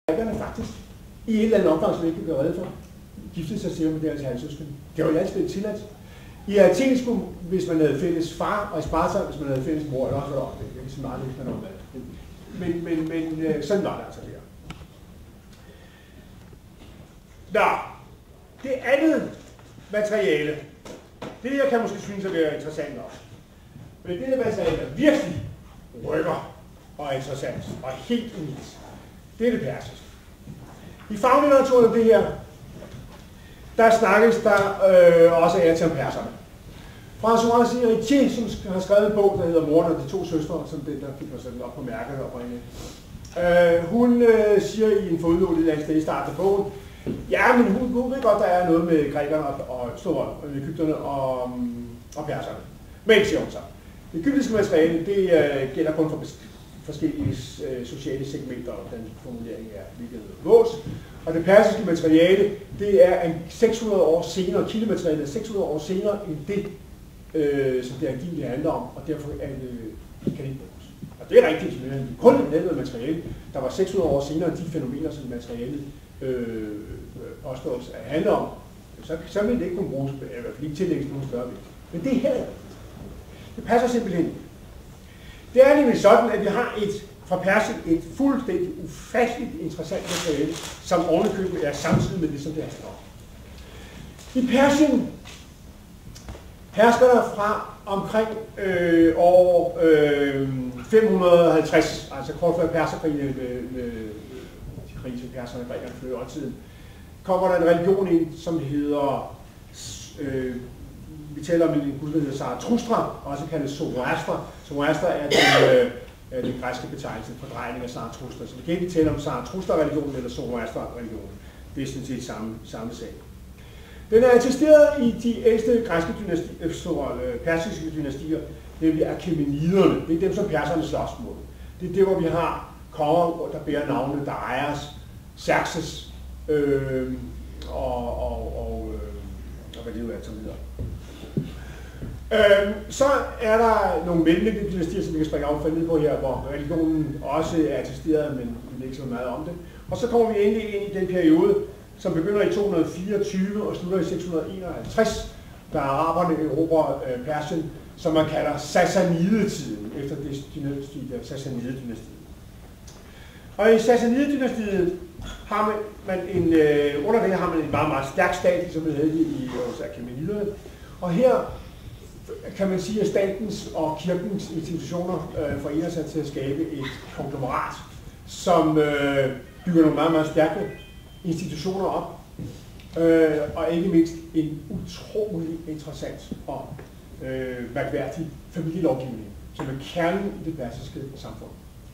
grækerne faktisk i et eller andet omfang, som ikke kan gøre rede for, giftede sig selv med deres halvsøskende. Det var jo altid tilladt. I Athen skulle, hvis man havde fælles far, og i Sparta, hvis man havde fælles mor, eller også var det omvendt. Jeg kan sige meget lidt, man omvendt. Men sådan var det altså der. Nå, det andet materiale, det her kan måske synes at være interessant nok. Men det her materiale er virkelig rykker og interessant og helt unikt. Det er det persiske. I faglitteraturen om det her, der snakkes der også af til om perserne. François Héritier, som har skrevet en bog, der hedder Moren og de to søstre, som den der fik mig sådan op på mærket oprindeligt. Hun siger i en fodnote et eller andet sted i starten af bogen, ja, men hun ved godt, der er noget med grækerne og egypterne og perserne. Men, siger hun så, det egyptiske materiale, det gælder kun for forskellige sociale segmenter, og den formulering er hvilket vås. Og det persiske materiale, det er en 600 år senere, kildematerialet er 600 år senere end det, som det angiveligt handler om, og derfor kan det ikke bruges. Og det er rigtigt, men kun et andet materiale, der var 600 år senere de fænomener, som materialet påstås at handle om, så vil det ikke kunne bruges, i hvert fald ikke tillægges nogen større vægt. Men det er heller ikke. Det passer simpelthen. Det er nemlig sådan, at vi har fra Persien et fuldstændig ufatteligt interessant materiale, som ovenikøbet er samtidig med det, som det handler om. I Persien hersker der fra omkring år 550, altså kort før perserkrigen med de krige, som perserne og grækerne fører i oldtiden, kommer der en religion ind, som hedder, vi taler om en gud, der hedder Zarathustra, også kaldet Zoroaster. Zoroaster er den græske betegnelse for drejning af Zarathustra. Så vi kan ikke tale om Zarathustra-religionen eller Zoroaster-religionen. Det er sådan set samme sag. Den er attesteret i de ældste græske persiske dynastier, nemlig Achaemeniderne. Det er dem, som perserne slås mod. Det er det, hvor vi har konger, der bærer navnene Darius, Xerxes og hvad det jo er, som hedder. Så er der nogle mellemliggende dynastier, som vi kan springe affald ned på her, hvor religionen også er attesteret, men vi ved ikke så meget om det. Og så kommer vi endelig ind i den periode, som begynder i 224 og slutter i 651, da araberne erobrer Persien, som man kalder Sassanidetiden, efter det dynasti, der Sassanidedynastiet. Og i Sassanidedynastiet har man under det har man en meget, meget stærk stat, som vi havde i Achaemeniderne. Og her kan man sige, at statens og kirkens institutioner forener sig til at skabe et konglomerat, som bygger nogle meget, meget stærke institutioner op, og ikke mindst en utrolig interessant og mærkværdig familielovgivning, som er kernen i det persiske samfund.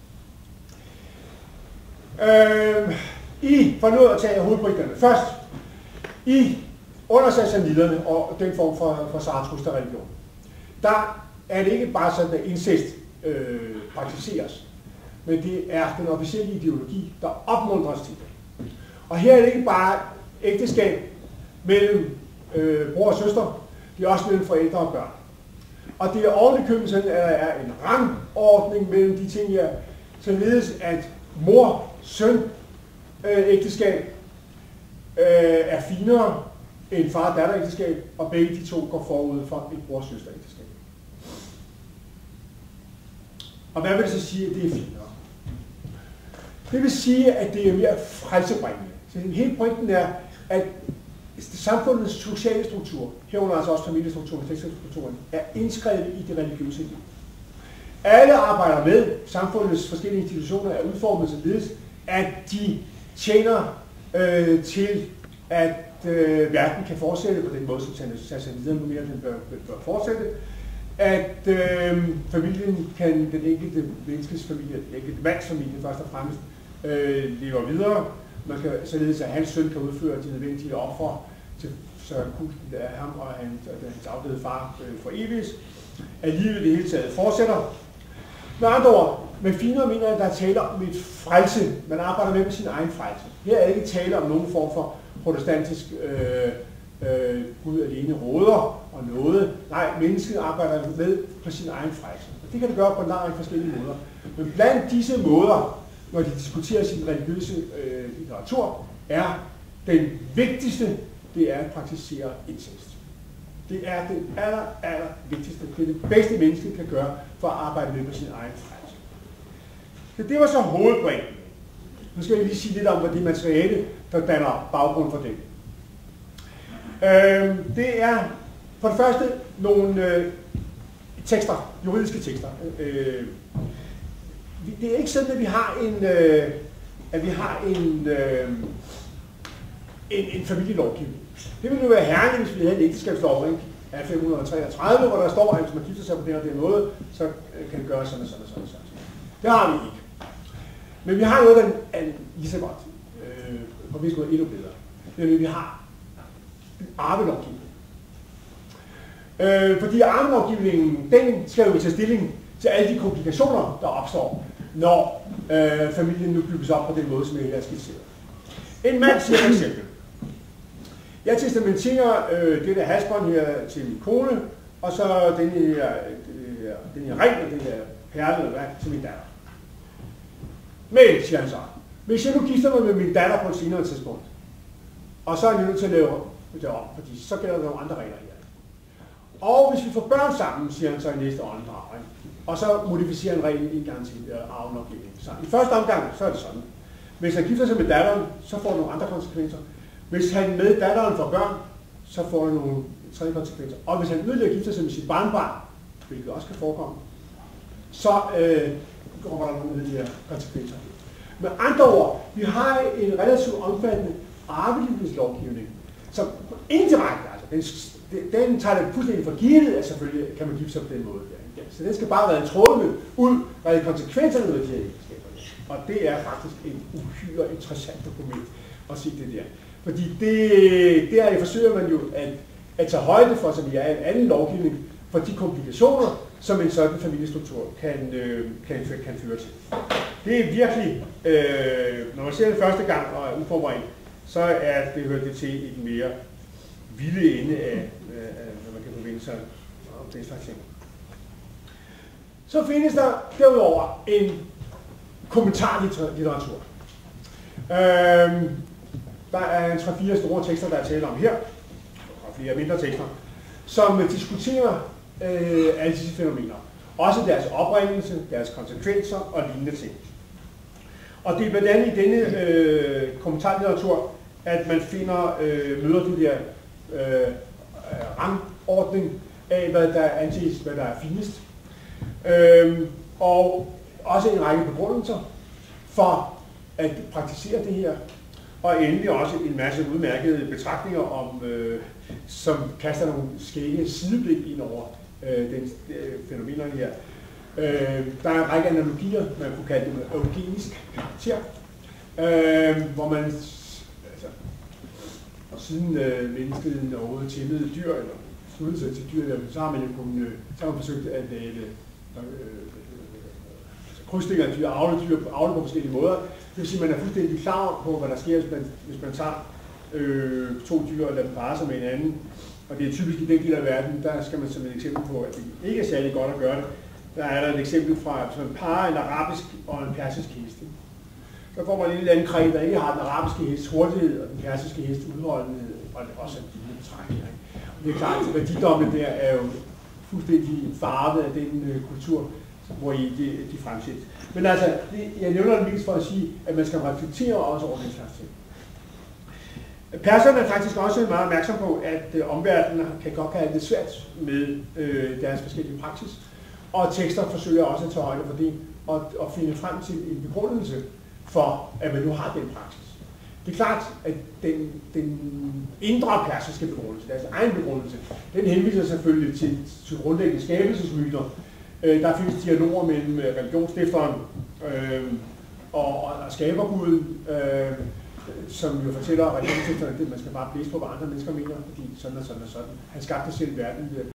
For nu at tage hovedpointerne først, under Sassaniderne og den form for Zarathustra-religion, der er det ikke bare sådan, at incest praktiseres, men det er den officielle ideologi, der opmuntres til det. Og her er det ikke bare ægteskab mellem bror og søster, det er også mellem forældre og børn. Og det er ovenikøbet sådan, at der er en rangordning mellem de ting her, således at mor-søn ægteskab er finere end far-datter-ægteskab, og begge de to går forud for et bror-søster-ægteskab. Og hvad vil det så sige, at det er finere? Det vil sige, at det er mere frelsebringende. Så hele pointen er, at samfundets sociale struktur, herunder altså også familiestrukturen, slægtsstrukturen, er indskrevet i det religiøse liv. Alle arbejder med, samfundets forskellige institutioner er udformet således, at de tjener til, at verden kan fortsætte på den måde, som Sassaniderne mere den bør fortsætte, at familien kan, den enkelte menneskes familie, den enkelte mands familie først og fremmest, lever videre. Man kan således, at hans søn kan udføre de nødvendige ofre, så kulten af ham og hans afdøde far for evigt. At livet det hele taget fortsætter. Med andre ord, med finere mener jeg, at der er tale om et frelse. Man arbejder med sin egen frelse. Her er ikke tale om nogen form for protestantisk Gud alene råder og noget. Nej, mennesket arbejder med på sin egen frelse. Og det kan det gøre på en lang række forskellige måder. Men blandt disse måder, når de diskuterer sin religiøse litteratur, er den vigtigste, det er at praktisere incest. Det er det aller vigtigste. Det er det bedste menneske kan gøre for at arbejde med på sin egen frelse. Så det var så hovedpointen. Nu skal jeg lige sige lidt om, hvad det materiale, der danner baggrund for det. Det er for det første nogle tekster, juridiske tekster. Det er ikke sådan, at vi har en familielovgivning. Det ville jo være herligt, hvis vi havde en ægteskabslov af 533, hvor der står, at hvis man gifter sig på den og den måde, så kan det gøre sådan og sådan og sådan. Det har vi ikke. Men vi har noget, der er lige så godt, og vi skal gå endnu bedre. Men vi har arvelovgivning. Fordi arvelovgivningen, den skal jo tage stilling til alle de komplikationer, der opstår, når familien nu bygges op på den måde, som jeg har skitseret. En mand siger for eksempel, jeg testamenterer det der halsbånd her til min kone, og så den her ring og den her perle eller hvad, til min datter. Men, siger han så, hvis jeg nu gifter mig med min datter på et senere tidspunkt, og så er jeg nødt til at lave det om, fordi så gælder der nogle andre regler her. Og hvis vi får børn sammen, siger han så i næste åndedrag, og så modificerer en regel en gang til arvelovgivningen. Så i første omgang, så er det sådan. Hvis han gifter sig med datteren, så får det nogle andre konsekvenser. Hvis han med datteren får børn, så får det nogle tredje konsekvenser. Og hvis han yderligere gifter sig med sit barnbarn, hvilket også kan forekomme, så kommer der nogle yderligere konsekvenser. Med andre ord, vi har en relativt omfattende arvelighedslovgivning, som indirekte, altså den tager det fuldstændig for givet, at selvfølgelig kan man gifte sig på den måde. Ja. Så den skal bare være trådende ud, hvad er konsekvenserne af de her ægteskaber. Og det er faktisk en uhyre interessant dokument at se det der. Fordi der forsøger man jo at tage højde for, som vi er en anden lovgivning, for de komplikationer, som en sådan familiestruktur kan føre til. Det er virkelig, når man ser det første gang og er uforberedt, så er det hørt det til i den mere vilde ende af hvad man kan forvente sig om den slags ting. Så findes der derudover en kommentarlitteratur. Der er en 3-4 store tekster, der er tale om her, og flere mindre tekster, som diskuterer alle disse fænomener. Også deres oprindelse, deres konsekvenser og lignende ting. Og det er blandt andet i denne kommentarlitteratur, at man møder den der rangordning af, hvad der anses, hvad der er finest. Og også en række begrundelser for at praktisere det her. Og endelig også en masse udmærkede betragtninger om, som kaster nogle skægge sideblik ind over fænomenerne her. Der er en række analogier, man kunne kalde det med eugenisk karakter, hvor man, altså, og siden mennesket overhovedet tillede dyr, eller sluttede sig til dyr, så har man jo forsøgt at lave krydsninger af dyr, avle på forskellige måder. Det vil sige, at man er fuldstændig klar på, hvad der sker, hvis man tager to dyr og lader dem parre sig med hinanden. Og det er typisk i den del af verden, der skal man som et eksempel på, at det ikke er særlig godt at gøre det. Der er der et eksempel fra, hvis man parer en arabisk og en persisk hest. Så får man en eller anden kræ, der ikke har den arabiske hest hurtighed, og den persiske hest udholdenhed, og det er også en betragtning. Det er klart, at værdidommene der er jo fuldstændig farvet af den kultur, hvor de fremsættes. Men altså, jeg nævner det mest for at sige, at man skal reflektere også over den slags ting. Perserne er faktisk også meget opmærksom på, at omverdenen kan godt have det svært med deres forskellige praksis. Og tekster forsøger også at tage højde for det, og finde frem til en begrundelse for, at man nu har den praksis. Det er klart, at den indre persiske begrundelse, deres egen begrundelse, den henviser selvfølgelig til grundlæggende skabelsesmyter. Der findes dialoger mellem religionsstifteren og skaberguden, som jo fortæller religionsstifteren, at man skal bare blæse på, hvad andre mennesker mener, fordi sådan og sådan og sådan. Han skabte selv verden ved